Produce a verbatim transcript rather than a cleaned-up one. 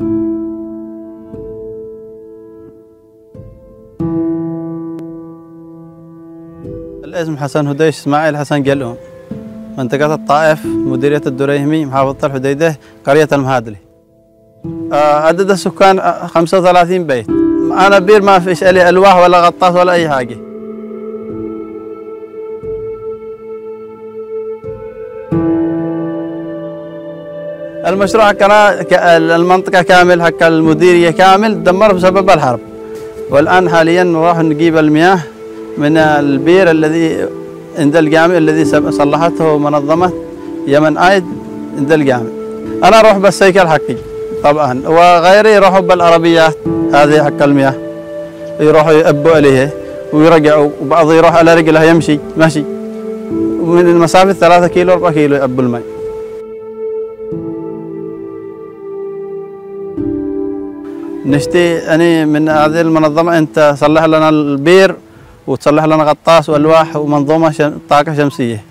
الاسم حسن هديش اسماعيل حسن قلهم، منطقة الطائف، مديرية الدريهمي، محافظة الحديدة، قرية المهادلي. عدد السكان خمسة وثلاثين بيت. أنا بير ما فيش لي ألواح ولا غطاس ولا أي حاجة. المشروع كان المنطقة كامل حق المديرية كامل دمر بسبب الحرب، والآن حاليا نروح نجيب المياه من البير الذي عند الجامع الذي صلحته منظمة يمن آيد عند الجامع. أنا أروح بالسيكل حقي طبعا، وغيري يروحوا بالعربيات هذه حق المياه، يروحوا يأبوا عليها ويرجعوا، وبعض يروح على رجله يمشي ماشي من المسافة ثلاثة كيلو أربعة كيلو يأبوا الماء. نشتي أنا من هذه المنظمة أنت تصلح لنا البير وتصلح لنا غطاس والواح ومنظومة طاقة شمسية.